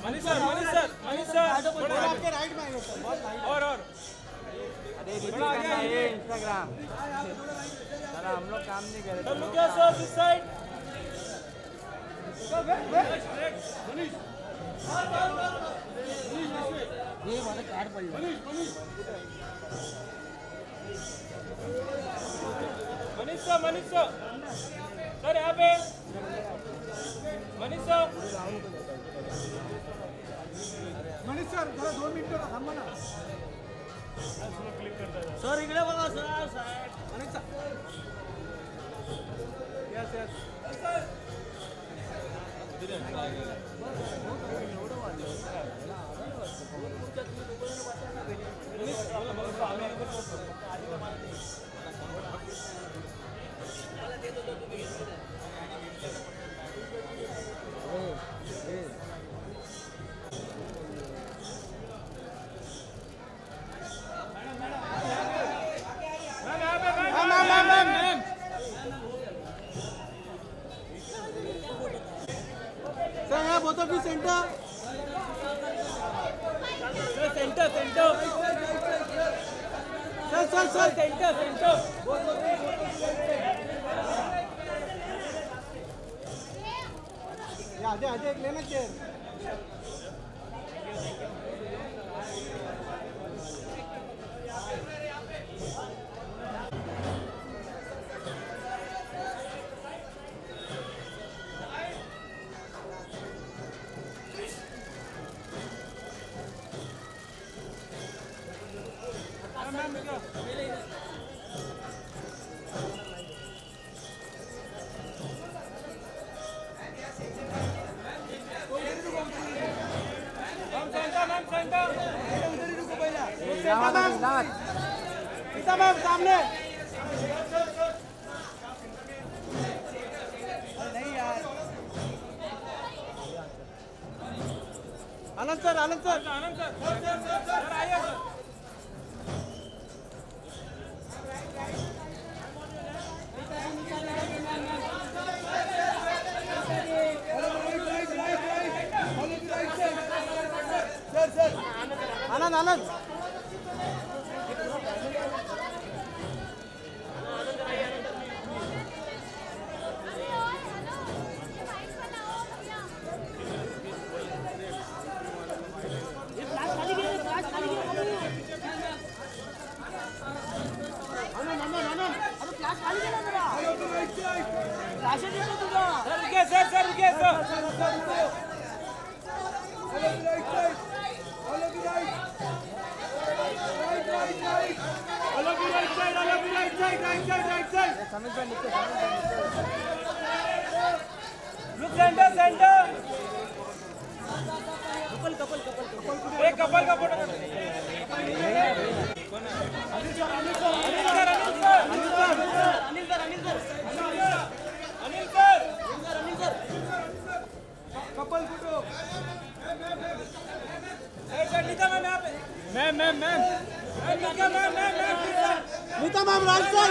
Manish sir थोड़ा आपके right में आएंगे सर, और अरे ये इंस्टाग्राम सर हम लोग काम नहीं कर रहे sir. Look here sir, this side ये हमारा कार्ड पड़ गया। मनीष सर यहाँ पे मनीष सर जरा 2 मिनिट थांबा ना सर, इकडे बघा sir, Manish sir yes sir both of you center. Center. Sir, center. Yeah, आजे एक लेना चेयर। मैम सामने नहीं यार। आनंद सर आइए सर। आनंद कपल का photo couple photo ma'am Nita ma'am right side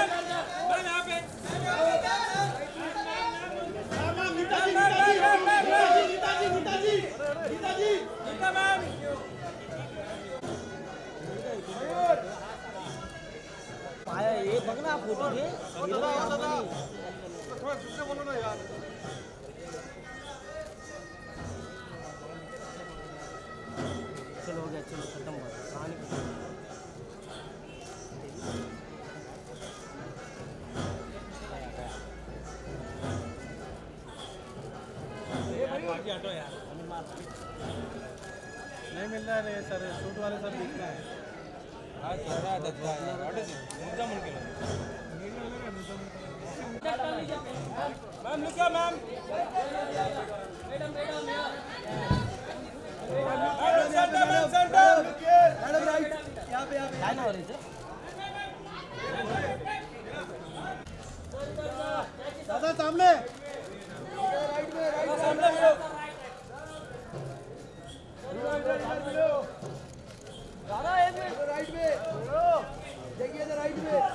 ये बघ ना फोटो घे थोड़ा दूसरे बोलो ना यार। चलो हो गया, चलो खत्म हुआ कहानी खत्म। हटो यार, नहीं मिल रहा है सर, शूट वाले सर दिखना है। हाँ चेहरा दिखता है। What is it? मुद्दा मुड़ के ma'am look ma'am madam right यहाँ पे क्या ना हो रही है दादा सामने राइट में सामने दादा एक मिनट राइट में देखिए ना राइट में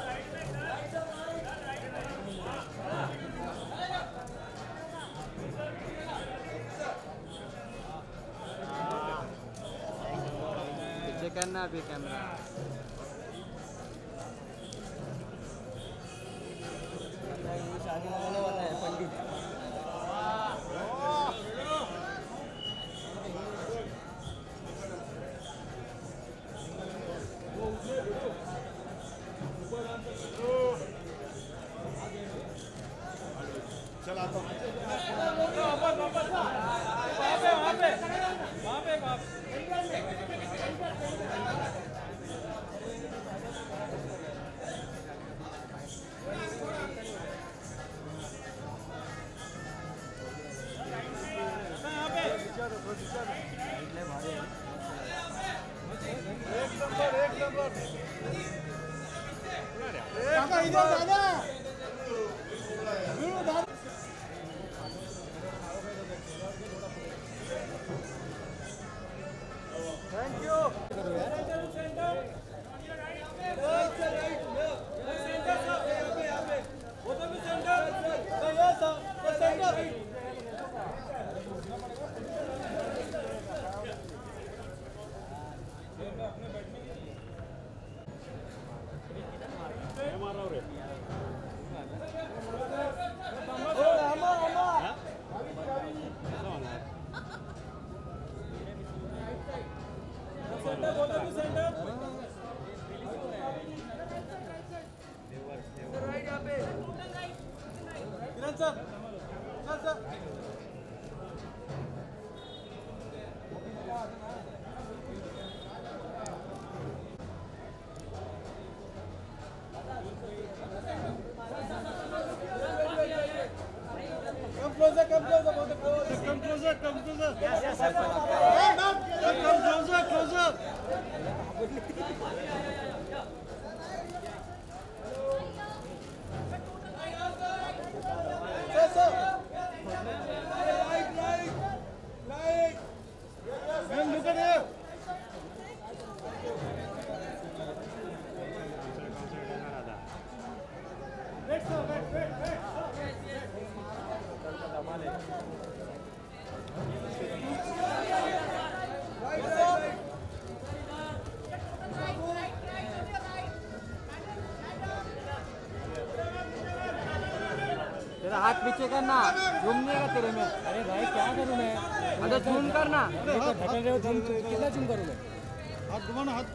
करना अभी कैमरा। शादी लगाने वाला है पंडित। चल आता हूँ। तेरा हाथ पीछे करना, झूम नहीं है तेरे में। अरे भाई क्या करूँ मैं? अरे झूम करना। ढकल रहे हो, कितना झूम करूँ मैं? हाथ घुमाना हाथ।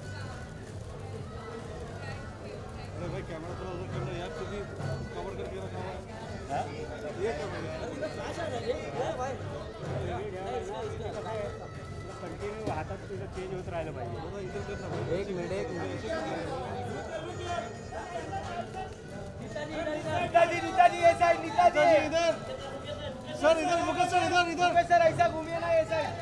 अरे भाई कैमरा थोड़ा उधर करना यार, क्योंकि कवर करके रखा हुआ है। ये कैमरा कंटिन्यू हातात तुझं चेंज होत राहिलं पाहिजे। एक मिनट नीताजी ये साइड, नीताजी इधर सर, इधर मुकेश सर, इधर सर ऐसा घूमिए ना ये साइड।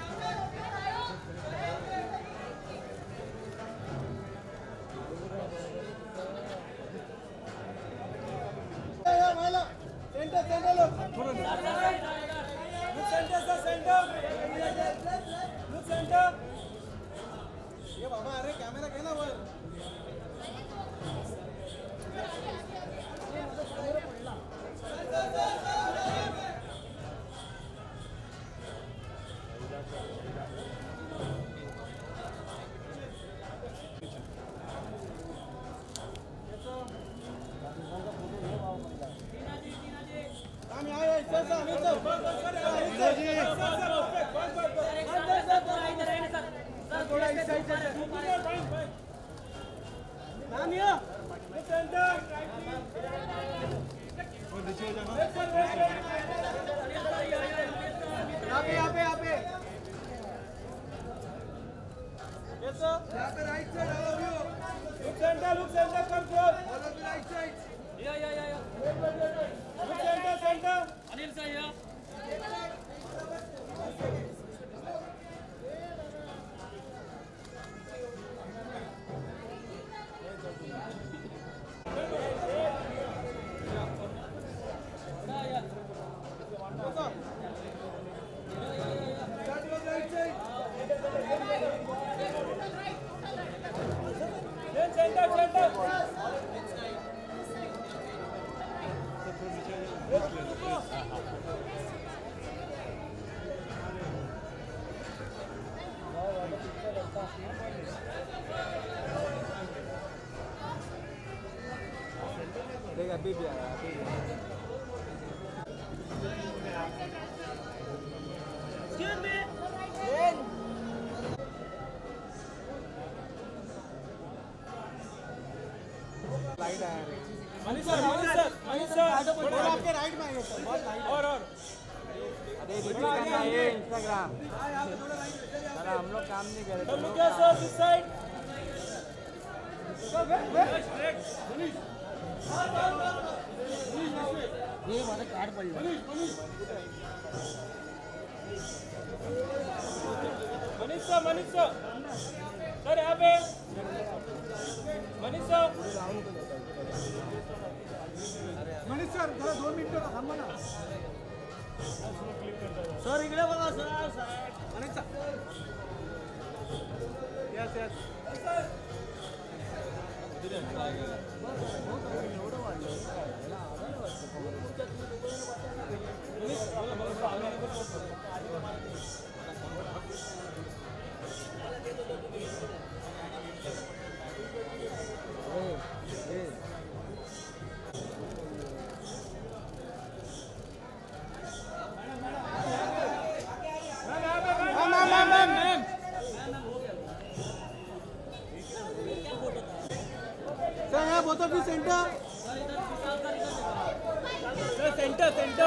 ये बाबा, अरे कैमरा घे ना वर। देख अभी भी आया अभी भी लाइट आया मनीष सर आपके राइट में आएगा सर और अरे रिव्यू करना है इंस्टाग्राम साला हम लोग काम नहीं कर रहे लोग क्या सर दिस साइड ये हमारा कार्ड पड़ गया मनीष सर सर यहाँ पे मनीष सर जरा 2 मिनिट थांबा ना सर इकडे बघा sir Manish sir yes yes both of you center. Sir, center.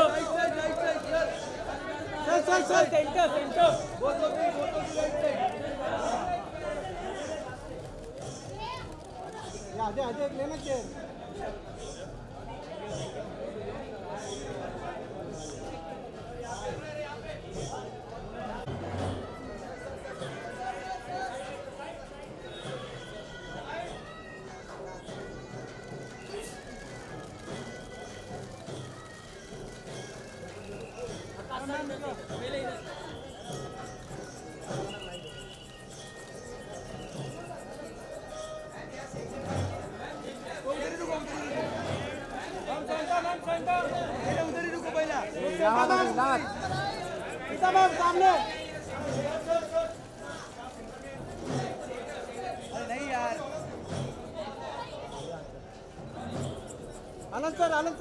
Sir, center. Both of you right side. Yeah, Ajay, लेना chair. सामने नहीं यार आनंद सर आइए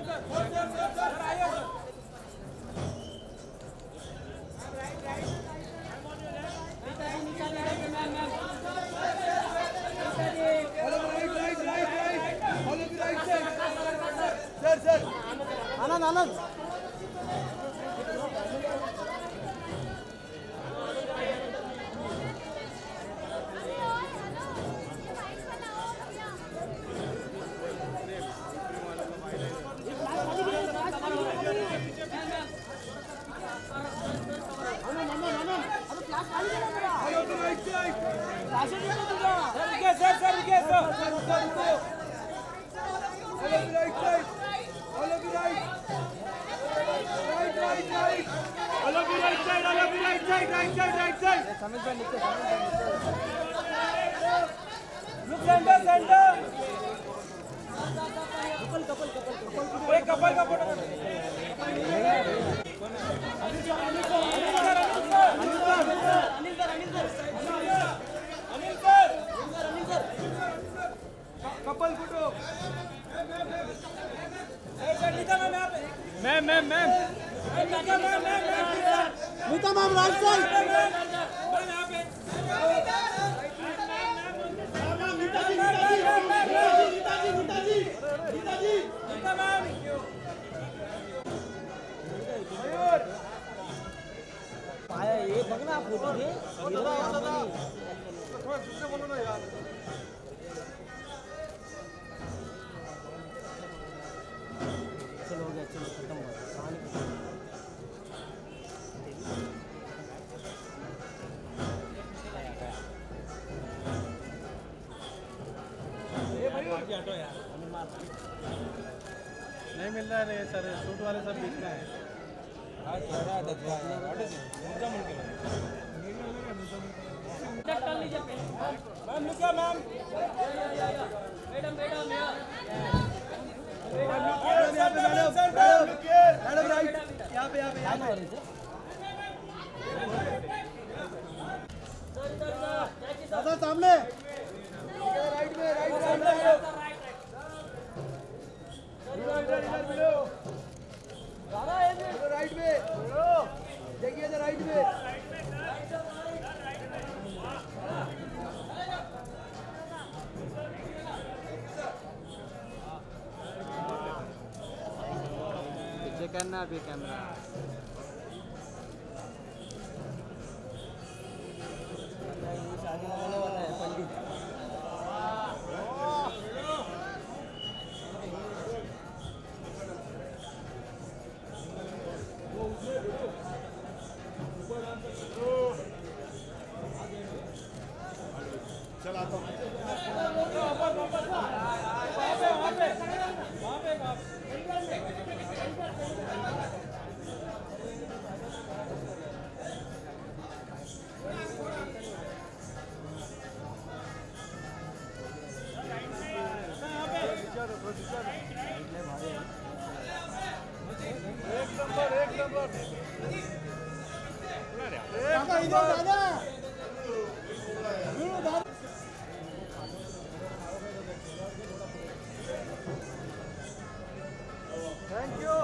sir Anand couple photo ma'am Nita ma'am right side ये बघ ना फोटो घे थोड़ा दूसरे बोलो ना यार चलो हो गया चलो खत्म हुआ कहानी नहीं मिल रहा है सर सूट वाले सब बीच में है मैडम राइट में देखिए इधर राइट में पीछे करना अभी कैमरा शादी होने वाला है पंडित चल आता हूँ एक नंबर थैंक यू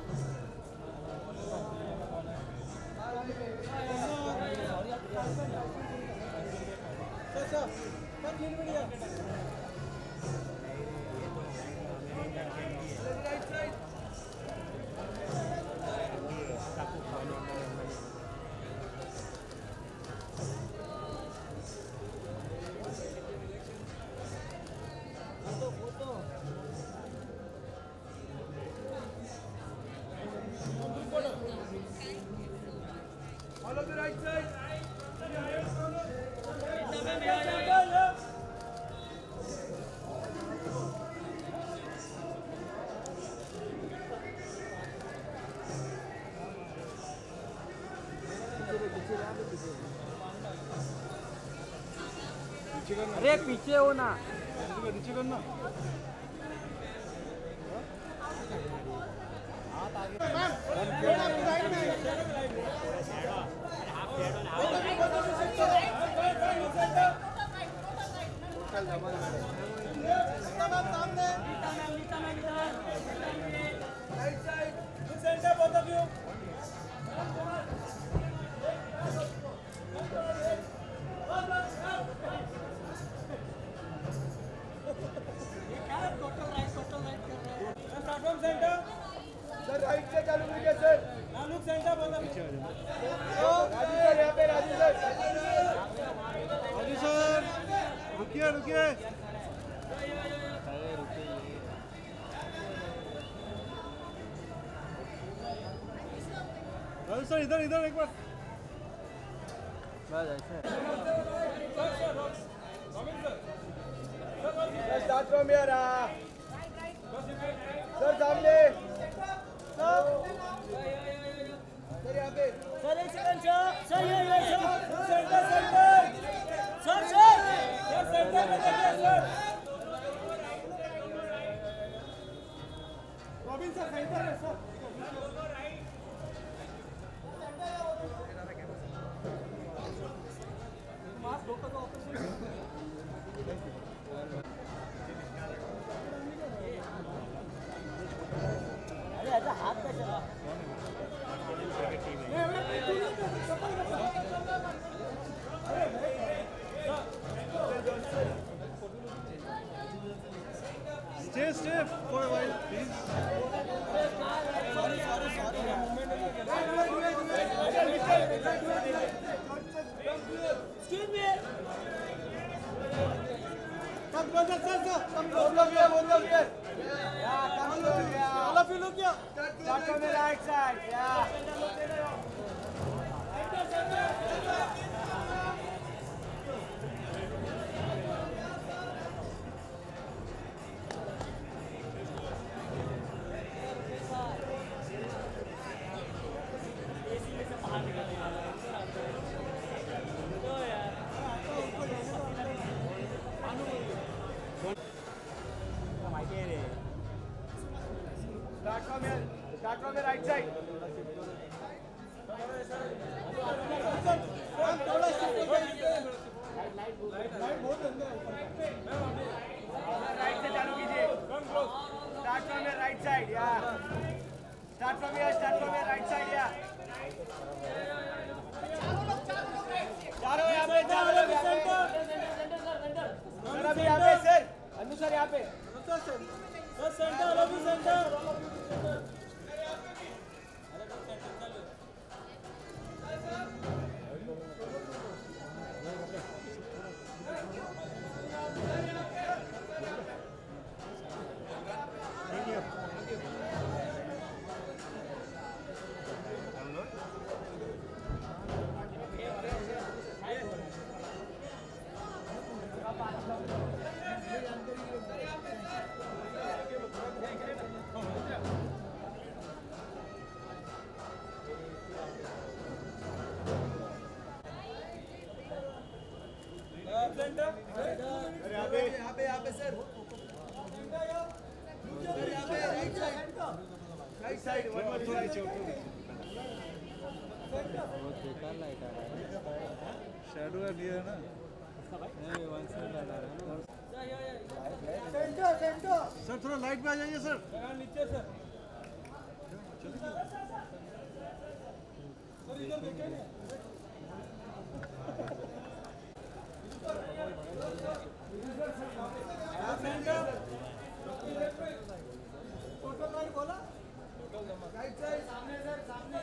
अरे पीछे हो ना नीचे करना राइट से चालू करिए सर नाम सेंटर बोल राजू सर यहाँ पे राजू सर रुकिए रुकिए राजू सर इधर इधर एक बार बस ऐसे स्टार्ट फ्रॉम हियर सर सामने सर यहाँ पे सर एक सेकंड सर ये center center sir sir center में देखिए सर रॉबिन सर सेंटर है सर मास्क धोकर का ऑपरेशन अरे ऐसा हाथ पे चला Stay for a while, please. Excuse me. Come brother, sir. Come both of you. Yeah, come on. Yeah. All of you look here. Start from the right side. Yeah. Start from the right side. Right से चालू कीजिए. Start from the right side. Yeah. Start from here, right side here. चारों यहाँ पे, चारों लोग यहाँ पे। सर अभी यहाँ पे सर, अन्नू सर यहाँ पे। सर सेंटर, अभी सेंटर। यहाँ पे सर यहाँ पे राइट साइड शैडो है दिया है ना नहीं वन साइड लगा रहा है ना सेंटर सर थोड़ा लाइट में आ जाइए सर नीचे सर इधर देखें ना टोटल लाइन बोला राइट साइड सामने सर सामने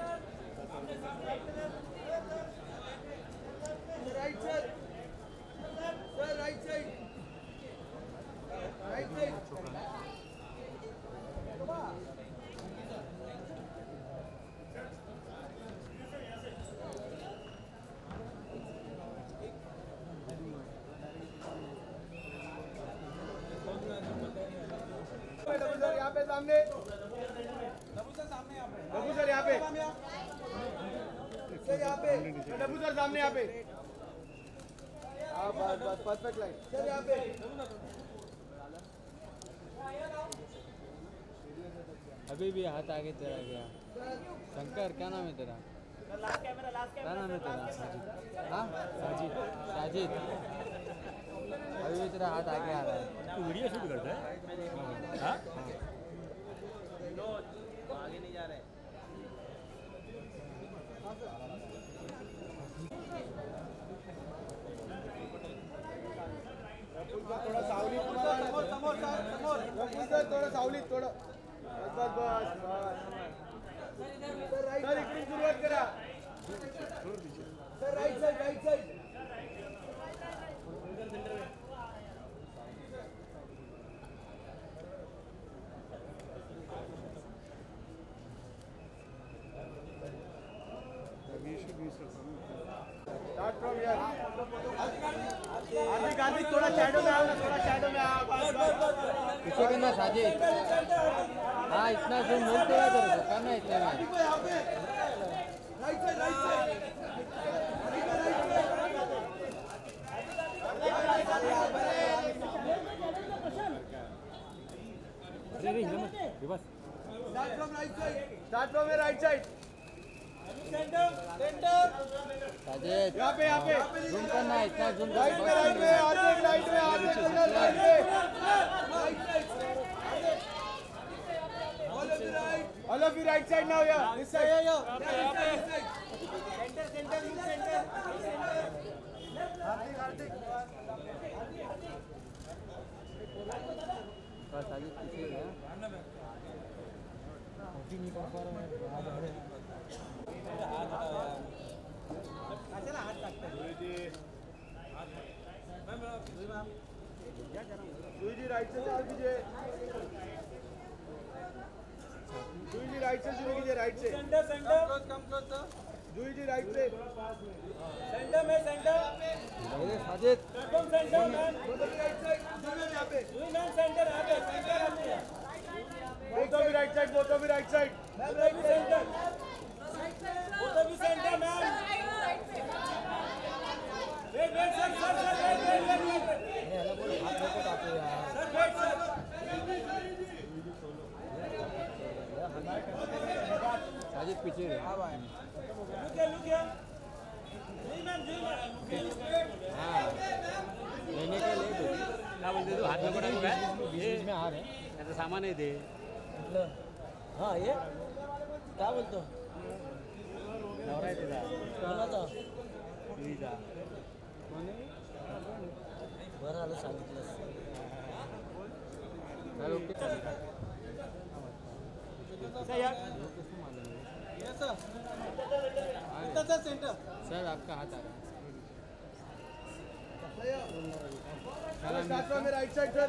राइट सर राइट साइड यहाँ पे सामने डब्बू सर यहाँ पे सर यहाँ पे डब्बू सर सामने यहाँ पे हाँ बस बस परफेक्ट लाइन सर यहाँ पे अभी भी हाथ आगे चला गया शंकर क्या नाम है तेरा क्या नाम है तेरा हाँ साजिद साजिद अभी भी तेरा हाथ आगे आ रहा है तू वीडियो शूट करता है हाँ आगे नहीं जा रहे थोड़ा सावली थोड़ा सावली थोडं बस बस सर इकडून सुरुवात करा sir right side start from here Hardik थोड़ा शैडो में आओ ना पीछे करना साजिद हाँ इतना जो मिलते है तेरे को करना इतना में right side start from right side center Sajid यहाँ पे जूम करना है इतना जूम राइट में राइट में all of you right side now yeah this side center Sajid पीछे गया नहीं कर पा रहा है जी राइट से चाल कीजिए जी राइट से शुरू कीजिए राइट से सेंटर जी राइट से सेंटर में center Sajid center man right side यहाँ पे सेंटर यहाँ पे both of you right side both of you right side center both of you center man wait sir Sajid पीछे रहे look here हाँ लेने के लिए क्या बोलते तू हाथ में पड़ा हुआ है बीच में आ रहे हैं ऐसा सामान है दे हाँ ये बोलतो नवरा आहे तिचा कोणाचा तुझा कोण आहे? बरं आलं सांगितलंस सर ओके सर आपका हाथ आ रहा है राइट साइड सर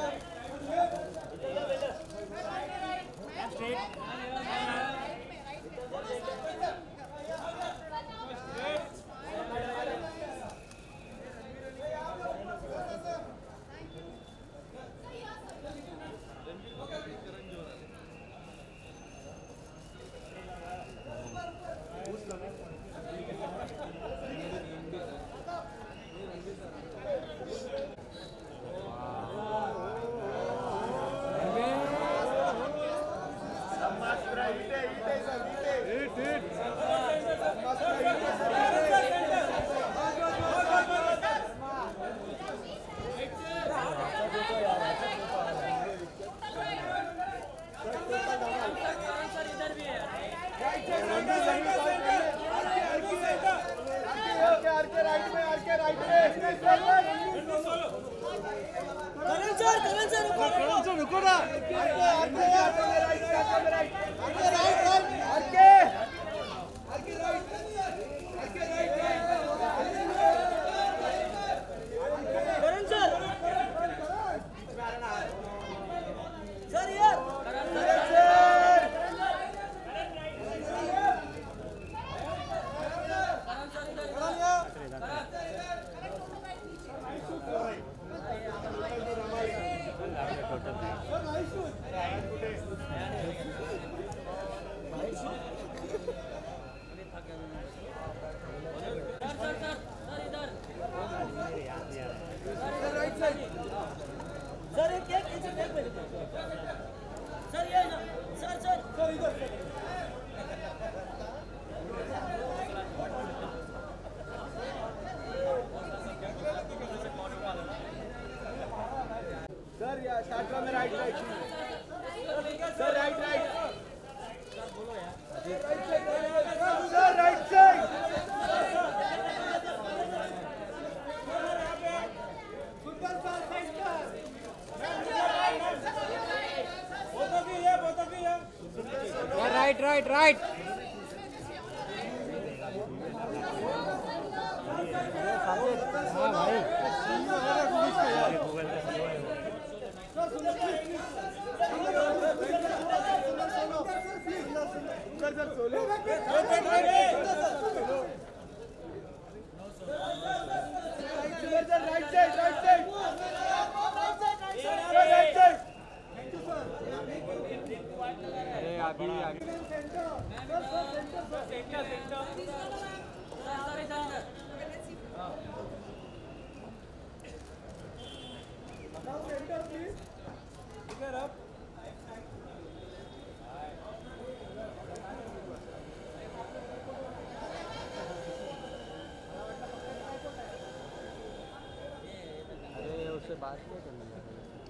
रुको ना सर एक सर ये सर इधर सर या स्टार्ट में right right sir right right sir right side right right हाँ भाई अरे अभी आगे अरे उससे बात नहीं करनी है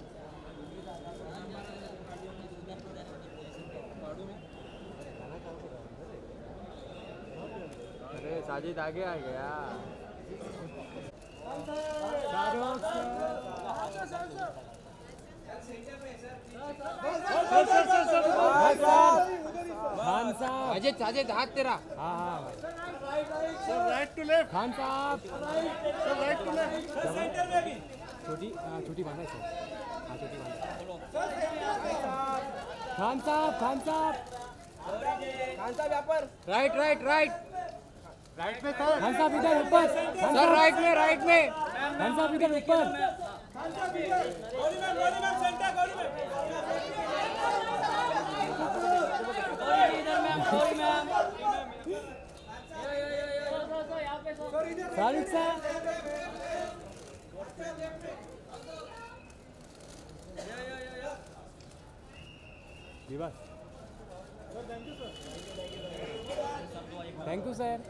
अरे साजिद आगे आ गया खान साहब अजय साजिद हाथ तेरा हाँ हाँ sir right to left Khan Sahab sir right to left छोटी छोटी बांधा है सर हाँ छोटी बांधा खान साहब यहाँ पर राइट राइट राइट राइट में सर खान साहब इधर ऊपर सर राइट में खान साहब इधर ऊपर शाहरुख साहब बस थैंक यू सर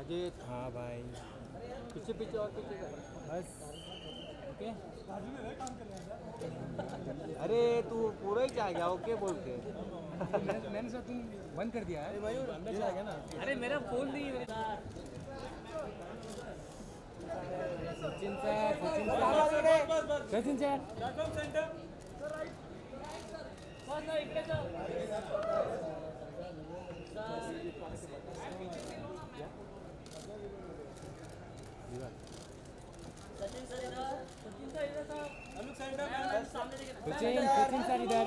अजीत हाँ भाई पीछे पीछे और पीछे कर बस ओके। अरे तू पूरा ही चाह गया ओके बोल के। मैंने सर तुम बंद कर दिया है अंदर चला गया ना। अरे मेरा फोन नहीं है Sachin sir Sachin sir Sachin sir इधर सामने देखिए सचिन सर इधर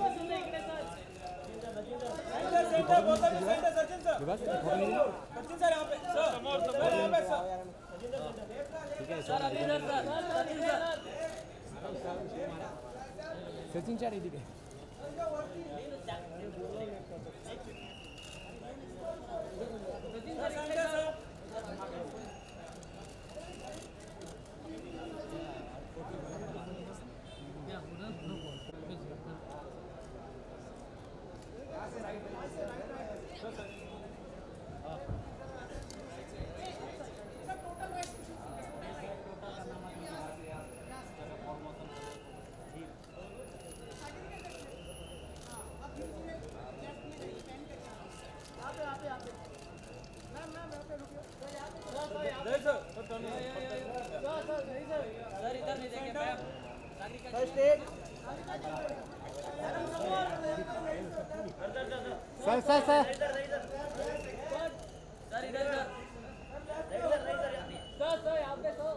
सर अभी इधर सचिन सर इधर सर इधर नहीं देंगे ma'am sir sir sir sir इधर सर यहाँ पे तो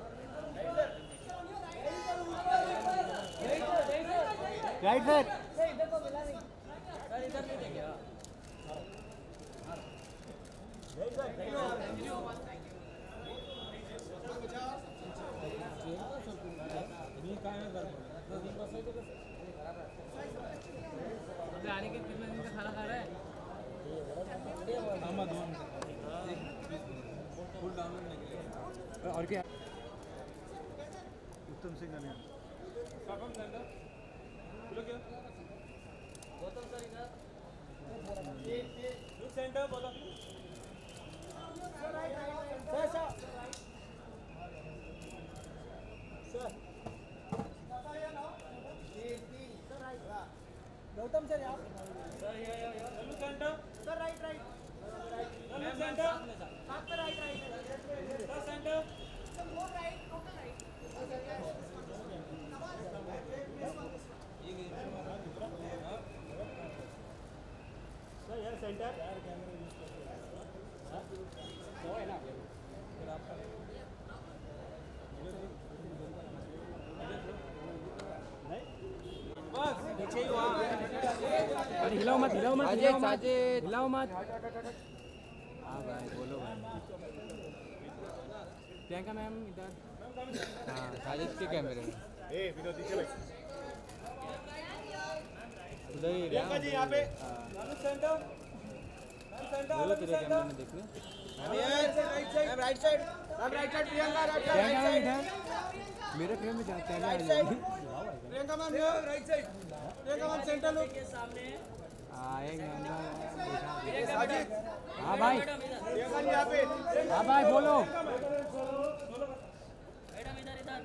राइट सर इधर को मिला नहीं सर इधर नहीं देंगे आने के कितने दिन का खाना खा रहा है और क्या उत्तम सिंह का नाम गौतम सर इधर सेंटर बोलो गौतम सर यहाँ center sir right right center right right center center अरे हिलाओ मत साजिद साजिद हिलाओ मत हाँ भाई बोलो भाई। प्रियंका मैम इधर हाँ साजिद के कैमरे में उधर ही प्रियंका जी यहाँ पे सेंटर बोलो तेरे कैमरे में देखने। Right side Priyanka Priyanka ma'am इधर मेरे फ्रेम में जाते हैं Priyanka ma'am right side Priyanka ma'am center लोग के सामने हाँ एक नंबर साजिद हाँ भाई प्रियंका जी यहाँ पे हाँ भाई बोलो मैडम इधर इधर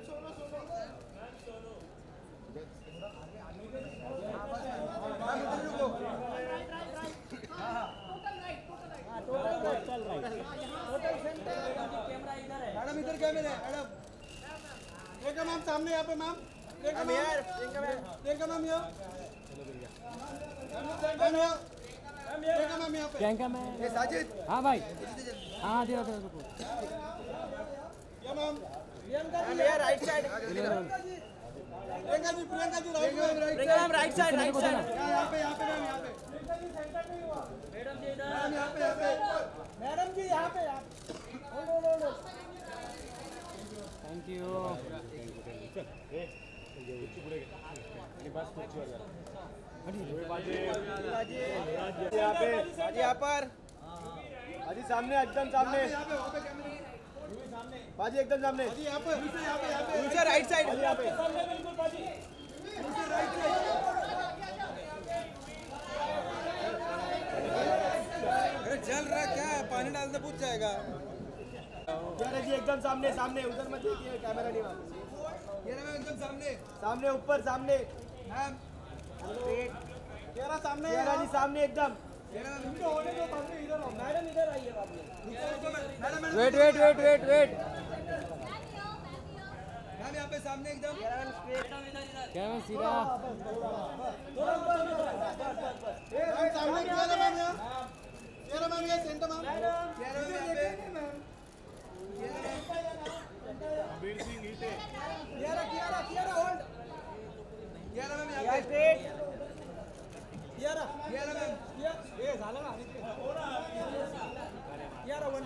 कैमरा इधर है मैडम इधर कैमरे है मैडम प्रियंका मैम सामने यहाँ पे ma'am Priyanka ma'am Priyanka ma'am यहाँ प्रियंका मैम यहाँ पे प्रियंका मैम साजिद हाँ भाई हाँ दे रहा रुको या ma'am Priyanka ji right side Priyanka ji right Priyanka ma'am right side यहाँ पे मैम यहाँ पे मैडम जी इधर मैडम जी यहाँ पे थैंक यू यहाँ पर बाजी सामने एकदम सामने बाजी एकदम सामने यहाँ पे राइट साइड यहाँ पे जल रहा क्या है पानी डालते पूछ जाएगा जी एकदम सामने सामने उधर मत देखिए कैमरा नहीं वहाँ ये रहा एकदम सामने सामने ऊपर सामने मैम तेरा सामने जी सामने एकदम इनको होने दो सामने इधर आओ मैडम इधर आइए आप मैडम वेट मैम यहाँ पे सामने एकदम क्या मैं सीधा मैम सामने क्या है मैम यहाँ तेरा मैम ये सेंटर मैम वीर सिंह नीचे कियारा होल्ड कियारा मैम यहाँ पे कियारा मैम ये झालं ना कियारा वन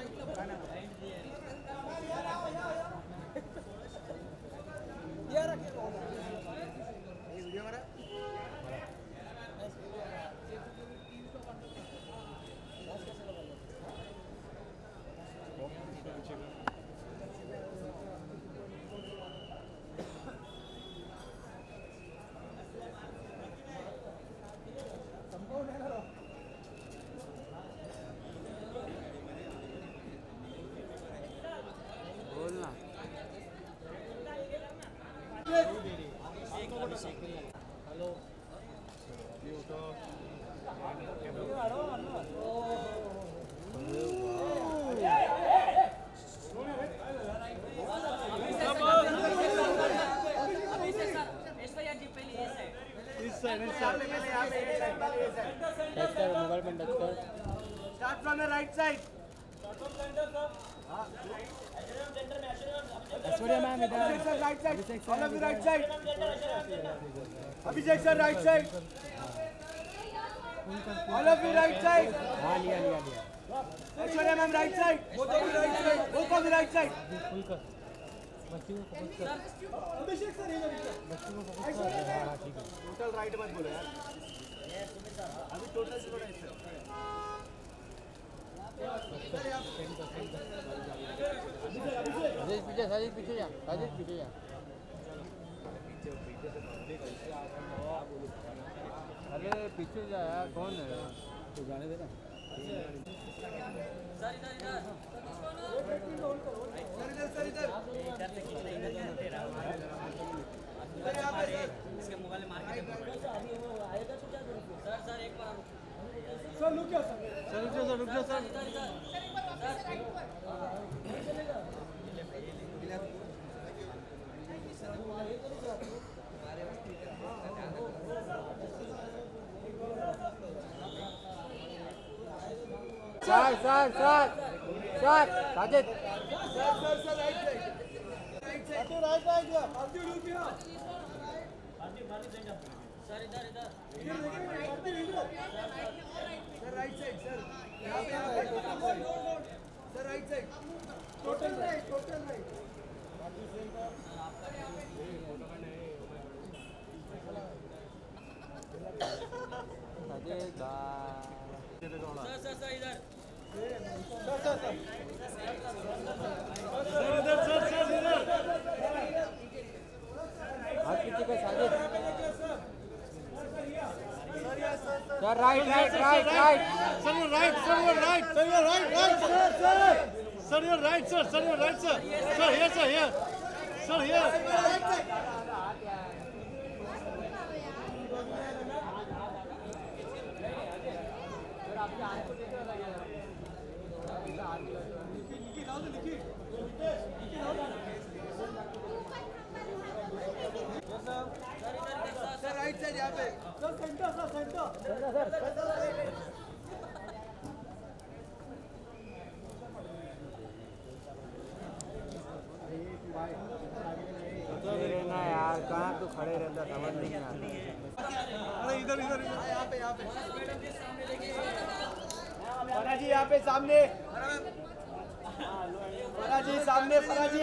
कियारा वीडियो मारा बोलना ऐश्वर्या जी पहले ये साइड टच कर मोबाइल पे टच कर start from the right side Aishwarya ma'am इधर right side all of you right side Abhishek sir right side all of you right side हाँ लिया Aishwarya ma'am right side both of you right side full कर बच्ची को focus कर अभिषेक sir इधर बच्ची को फोकस कर हाँ ठीक है टोटल राइट मत बोलो यार अभी टोटल से राइट साजिद पीछे जा अरे पीछे जा यार कौन है तू जाने दे ना सर इधर इधर इसके मोबाइल में मार के अभी वो आएगा तो क्या करूं सर एक बार सर लुक क्या सर रुक जाओ sir sir Sajid sir right side right अभी लुक क्या सर इधर sir right side sir sir right side total right Sajid sir इधर हाथ पीछे का Sajid sir right sir you're right sir you're right sir you're right sir here sir right side यहाँ पे sir centre अरे ना यार कहाँ तू खड़े रहता समझ नहीं आता अरे इधर यहाँ पे फराजी यहाँ पे सामने फराजी सामने फराजी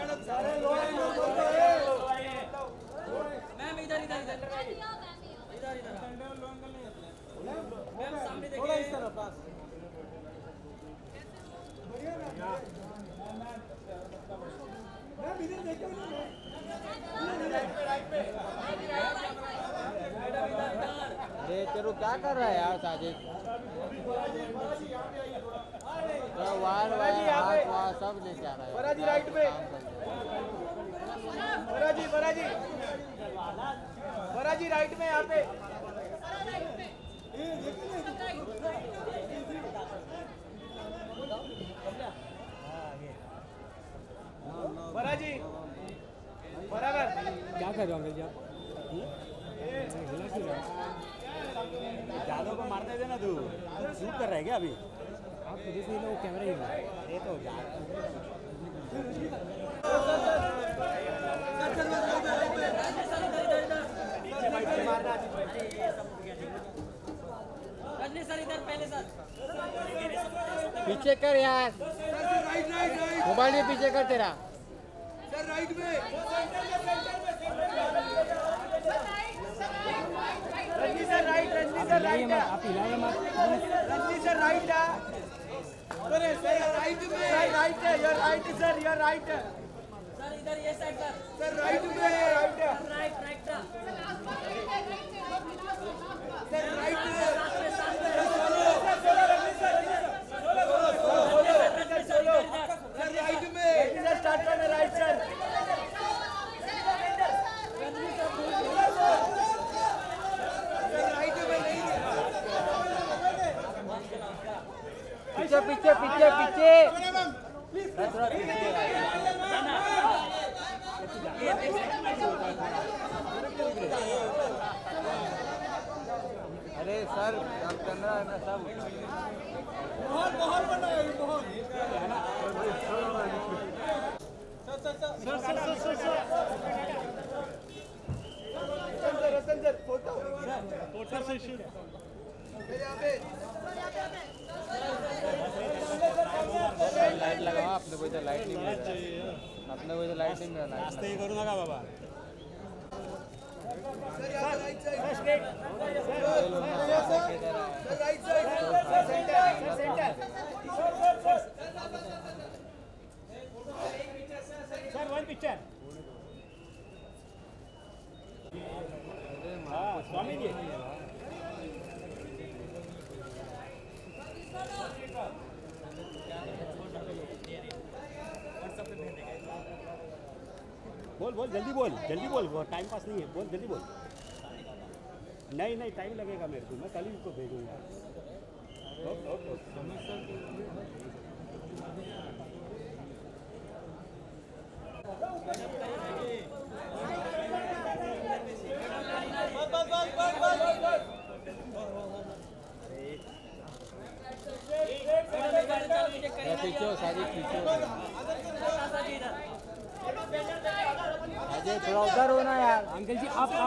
मैम इधर मैम सामने थोड़ा इस देखिए तरफ बस मैम इधर देखो अरे तेरू क्या कर रहा है यार साजिद वायर वायर वहाँ सब लेके आना है। बराजी राइट में। बराजी राइट में यहाँ पे। बराजी बराबर। क्या कर रहे हो अंकल जी आप? जादव को मारने देना तू। शूट कर रहा है क्या अभी? आप मुझे से वो कैमरा ही है। ये तो रजनी सर इधर पहले सर। पीछे कर यार, मोबाइल में पीछे कर तेरा। सर राइट में। Rajni sir right. आप हिलाइए मत। रजनी सर राइट है। अरे सर राइट में। सर राइट है। Your right sir. Your right है। सर इधर ये साइड सर। सर राइट में। राइट है। Right right sir. Sir right है। सर राइट में। स्टार्ट करना राइट सर। पीछे पीछे पीछे पीछे। थोड़ा पीछे। अरे सर अब कैमरा है सब। बहुत बना है बहुत। Sir photo. लाइट लगाओ, अपने को इधर लाइट नहीं मिल रहा। अपने को इधर लाइट नहीं मिल रहा। रास्ते ही करू नका बाबा। Sir one picture. Swami ji बोल जल्दी बोल टाइम पास नहीं है। बोल जल्दी बोल। नहीं टाइम लगेगा मेरे को। मैं कल ही उसको भेजूंगा। पीछे हो साजिद, पीछे हो। अजय थोड़ा उधर हो ना यार। अंकल जी आप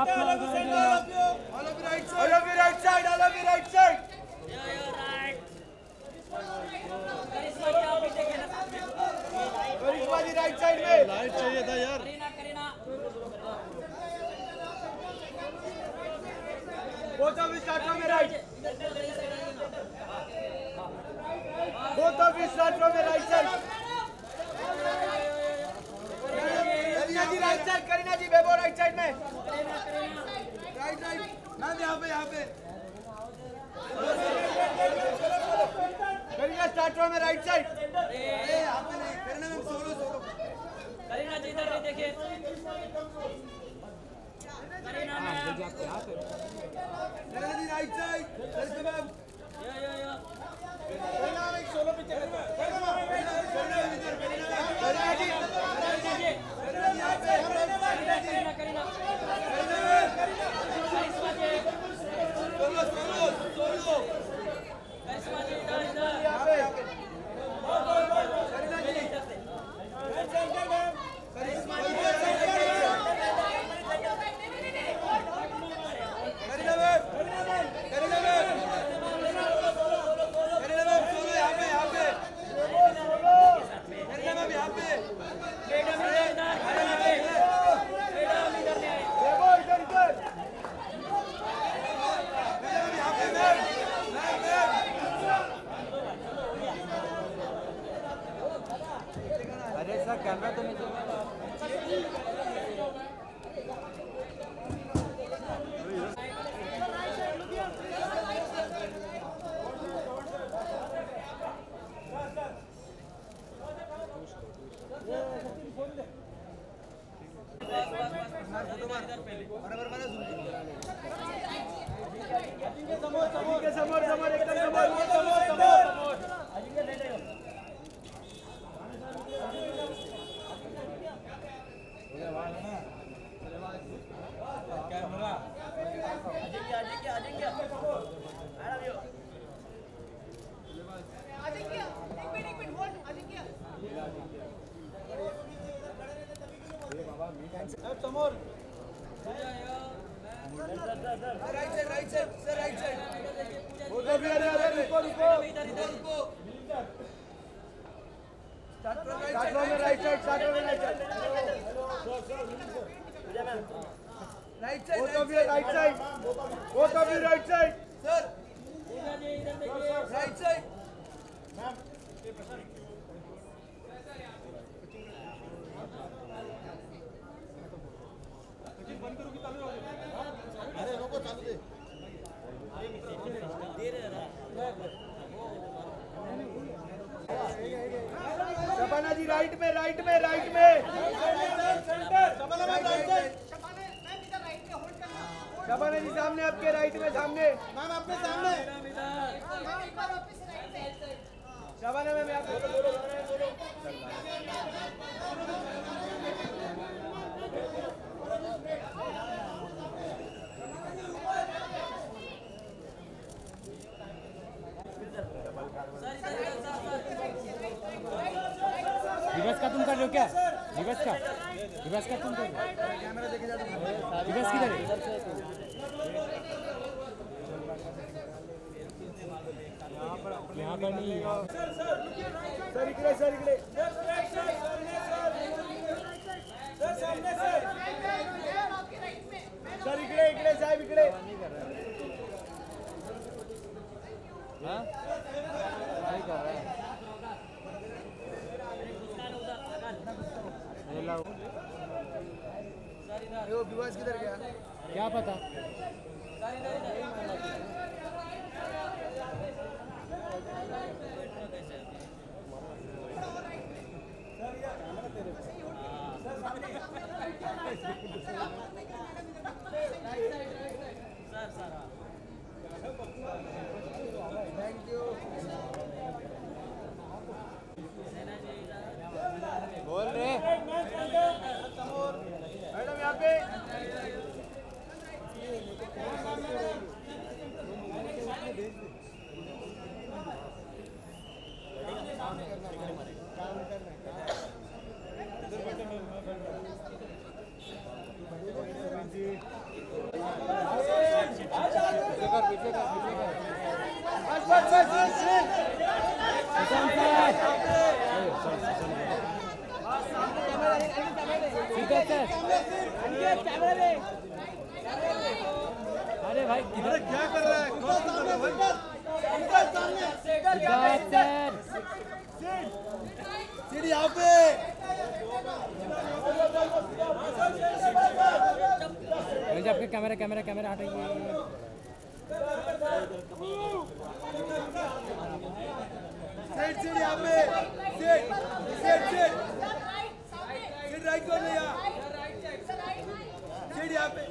right side. Karishma ji right side में। लाइट चाहिए था यार। Both of start from right. Both of start from right side. Kareena ji right side. Kareena ji Bebo right side में। राइट मैम यहाँ पे। Kareena start from right side. यहाँ पे नहीं। Kareena ma'am solo. करीना जी इधर नहीं देखिए। Kareena ji right side. Kareena ma'am एक solo picture. Kareena ji camera तो नीचे। समोर एकदम समोर समोर राइट साइड रुको start from right side both of you right side sir right side अरे रोको चालू दे शबाना जी राइट में शबाना जी सामने आपके राइट में सामने मैम आपके सामने शबाना मैम आपको रिवर्स का तुम कर रहे हो क्या? रिवर्स का तुम कर रहे हो? कैमरा देखे जाते रिवर्स किधर है? यहाँ पर नहीं। सर इकडे सर इकडे साहेब इकडे हाँ? नहीं कर रहा है। वो विवास किधर गया? क्या पता? थैंक यू बोल रहे मैडम यहाँ पे पीछे कर अरे भाई किधर क्या कर रहा है? सीढ़ी यहाँ पे आपके कैमरा हटाइए। सीट यहाँ पे सीट राइट कर लिया सीट यहाँ पे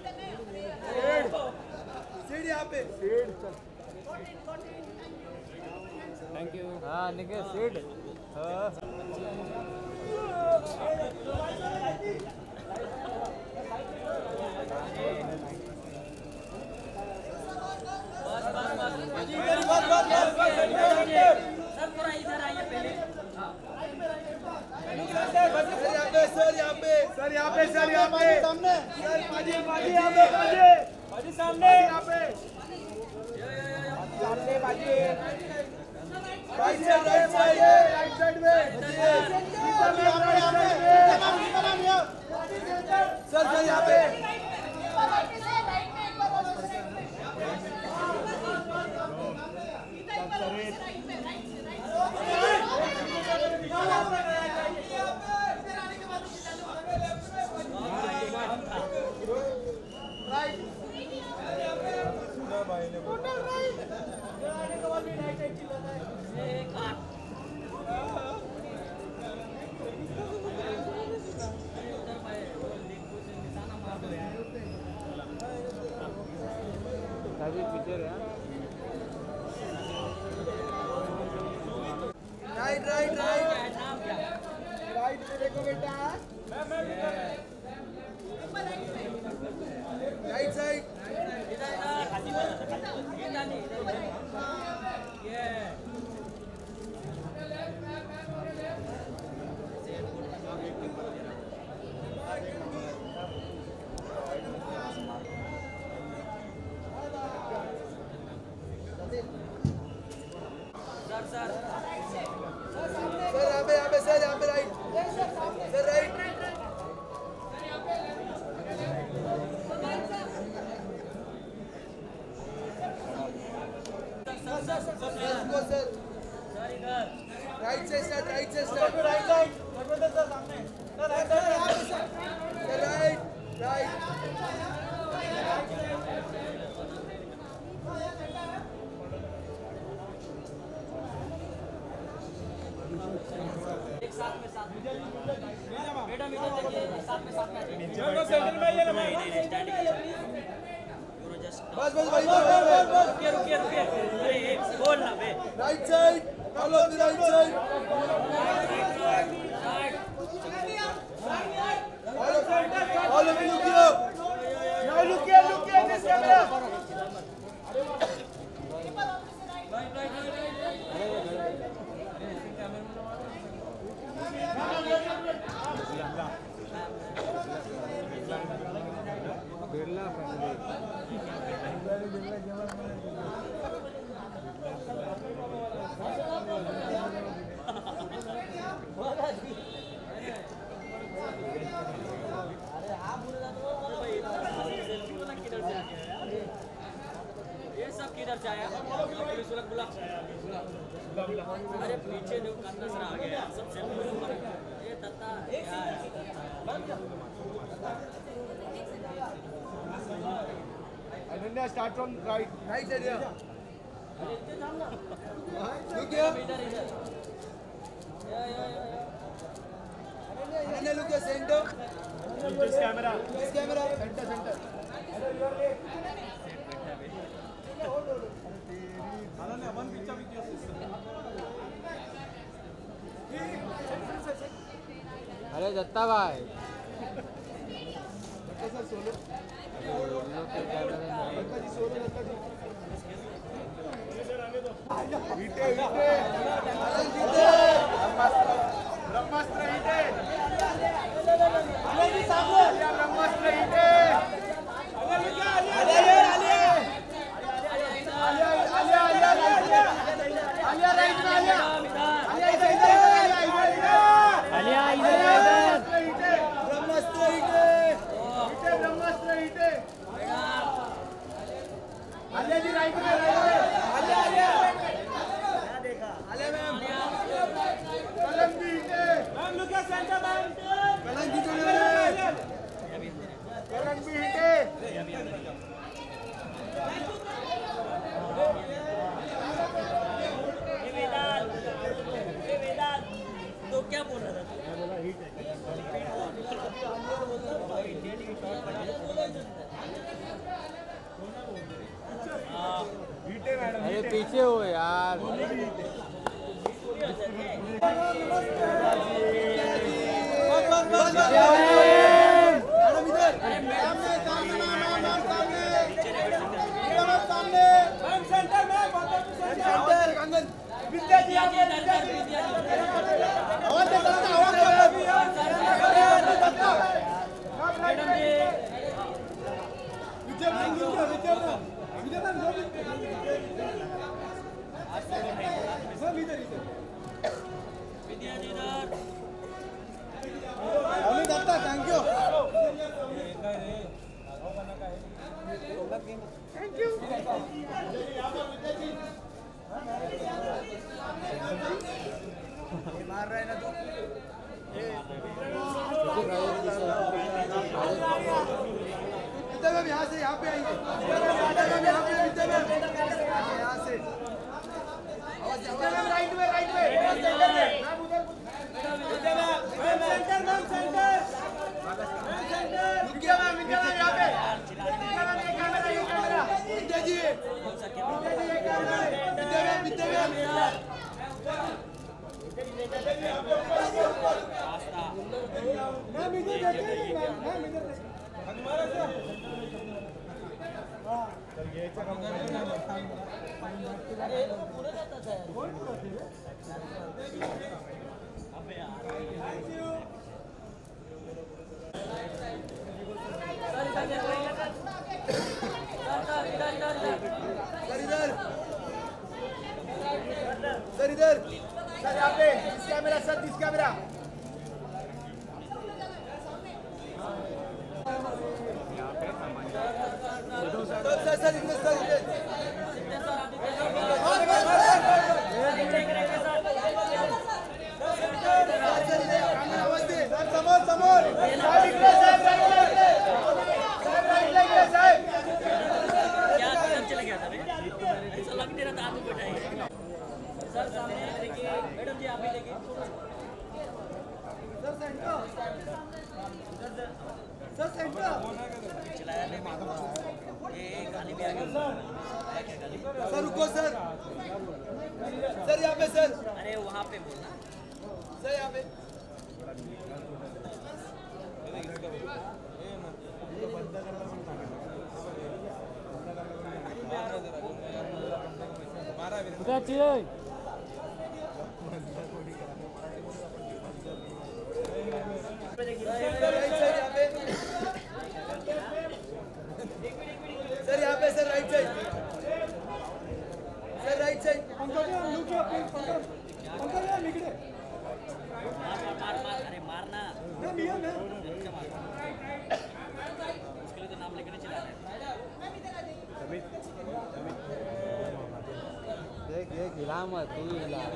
थैंक यू। हाँ निके सीट सर यहाँ पे सामने बाजी यहाँ पे बाजी सामने यहाँ पे बाजी राइट साइड में सर यहाँ पे पिक्चर है राइट राइट राइट नाम क्या राइट पे देखो बेटा राइट साइड सर सर यहाँ पे right sir right sir right से स्टार्ट राइट साइड सामने सर राइट राइट एक साथ में मैडम इधर देखिए साथ में सेंटर में आइए ना नहीं स्टैंडिंग जस्ट बस वही रुकिए अरे एक बोल ना बे right side follow the right side follow me look you this camera Birla family ये सब किधर से आया पुलिस वाला बुला अरे पीछे जो कन्नस आ गया सबसे ये तत्ता Ananya start from right side या लुकियो इधर Ananya look you center this camera center Ananya one picture video अरे दत्ता भाई सर सोलो के कैमरे में लड़का जी सोलो लड़का जी ब्रह्मास्त्र हिटे ब्रह्मास्त्र हिटे तो क्या बोल रहा था अरे पीछे हो यार थैंक यू मार रहा है ना तू मैम यहाँ से यहाँ पे आएंगे यहाँ से राइट में सेंटर मैम सेंटर यहाँ पे कैमरा जी मैम इधर देखिए मैम इधर हमारा से हां ये अरे वो पूरा जाता था अबे यार थैंक यू सर इधर सर यहाँ पे इस कैमरा सर इस कैमरा सर सर इधर सर समोर समोर क्या चला गया था ऐसा लग नहीं रहा था आदमी बैठा है सर सामने देखिए मैडम जी आप भी देखिए सर सेंटर चलाया नहीं ये गाली भी आ गई सर रुको सर सर यहाँ पे सर अरे वहाँ पे बोलना सर यहाँ पे उधर चाहिए सर यहाँ पे sir right side sir right side uncle यार लुक या अंकल यार निकले मार अरे मारना मैम ये मैम उसके लिए तो नाम लेकर चला रहे देख देख हिला मत तू ही हिला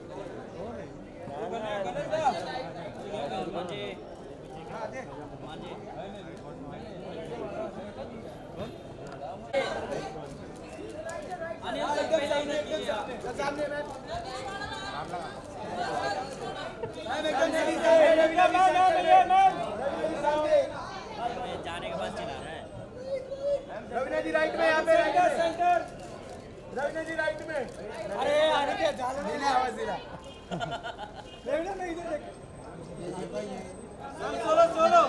मांझे मांझे अनिल सर पहले ही नहीं किया सामने मैम जाने के बाद चला रहा है रवीना जी राइट में यहाँ पे सेंटर रवीना जी राइट में अरे आगे क्या जाने नहीं आवाज दे रहा लेना नहीं इधर देख सोलो सोलो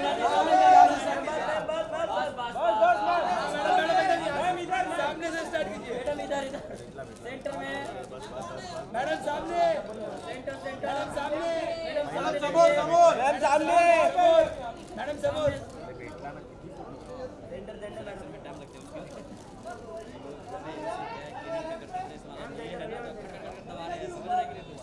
सामने से स्टार्ट कीजिए मैडम इधर इधर सेंटर में मैडम सामने सेंटर सेंटर मैडम सामने मैडम मैडम समोर समोर मैडम सामने मैडम समोर सेंटर सेंटर लगने में टाइम लगता है उसके लिए दबा रहे हैं समझ रहे कि नहीं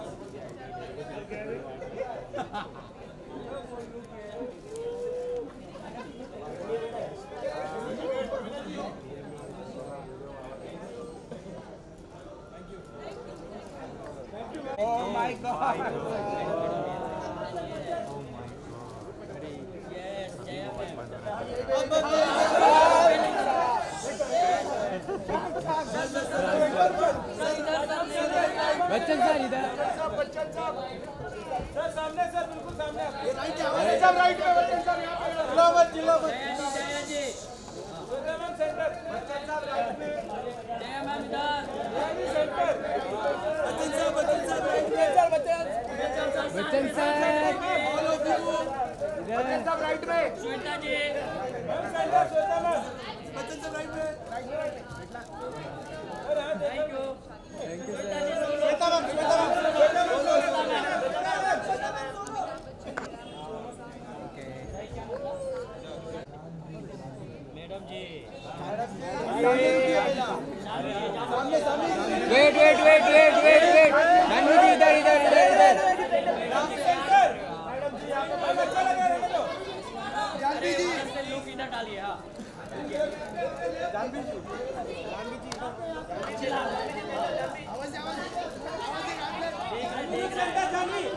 Oh my God! Yes Jaya Bachchan sir इधर बच्चन साहब सर सामने सर बिल्कुल सामने राइट है राइट में बच्चन साहब यहाँ पे चिल्ला मत Jaya ji ma'am center Bachchan Sahab right में जया मैम इधर सेंटर बच्चन साहब राइट में sir Bachchan sir all of you Bachchan Sahab right में Shweta ji ma'am center Shweta ma'am Bachchan Sahab right में thank you Shweta ji Shweta ma'am madam जी सामने सामने wait wait wait wait wait wait Janhvi ji इधर इधर इधर इधर जानवी जी ऐसे लुक इधर डालिए हाँ जानवी जी देख रहे हैं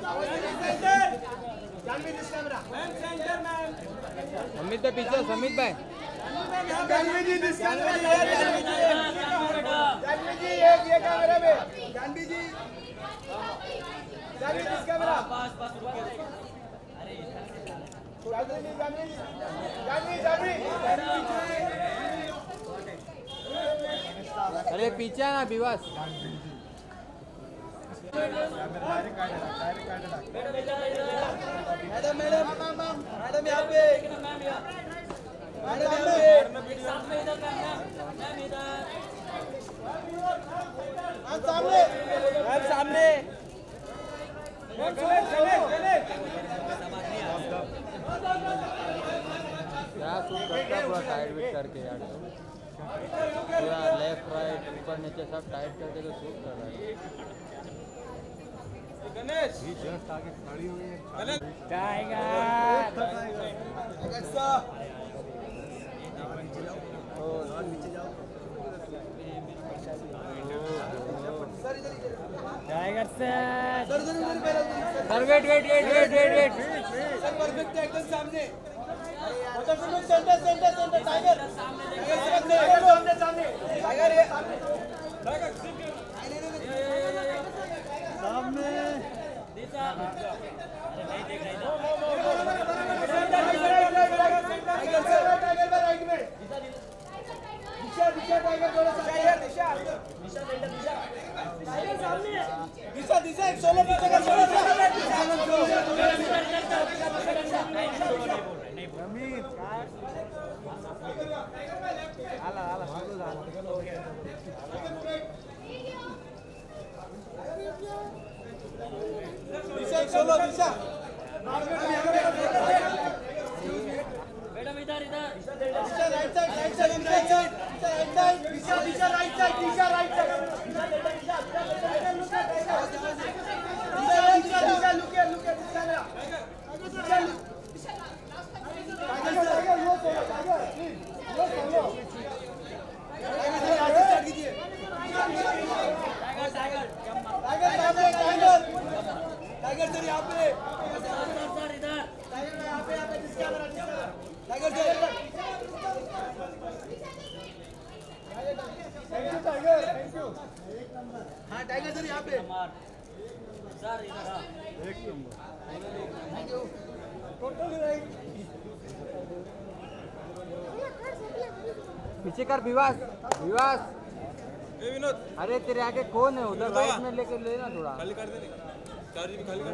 Janhvi this camera ma'am center ma'am Samit भाई पीछे समित भाई जानवी जी दिस कैमरा जानवी जी ये कैमरा में जानवी जी जानवी दिस कैमरा पास पास रुके जानवी जी जानवी जानवी अरे पीछे ना विवास मैडम मैडम मैडम यहाँ पे मैम यहाँ मैडम यहाँ पे साथ में इधर मैम इधर मैम सामने मैम सामने क्या शूट करता है पूरा टाइट विट करके यार, पूरा लेफ्ट राइट ऊपर नीचे सब टाइट करके तो शूट कर रहा है। गणेश जस्ट आगे खड़ी हुई है Tiger sir sir sir wait sir perfect है एकदम सामने सेंटर टाइगर सामने टाइगर सामने राइट में दिशा टाइगर थोड़ा सा दिशा एक सोलो पीछे का सोलो दिशा मैडम इधर right side Disha right side Tiger sir यहाँ पे सर इधर टाइगर सर थैंक यू हाँ टाइगर सर यहाँ पे सर इधर एक नंबर थैंक यू टोटली राइट पीछे कर विवास विनोद अरे तेरे आगे कौन है उधर राइट में लेके लेना थोड़ा। खाली कर दे चार्ज भी खाली कर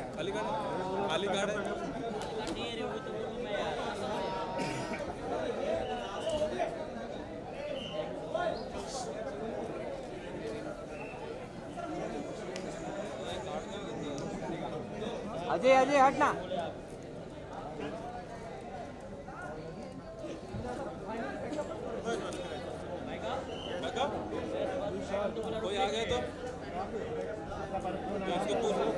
अजय हटना। कोई आ गया तो इसको पूछ लो।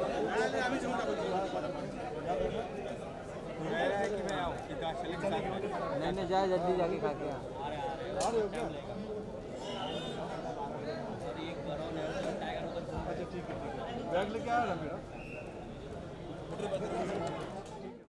नहीं जा जल्दी जाके खा के बैग लेके आया ना मेरा।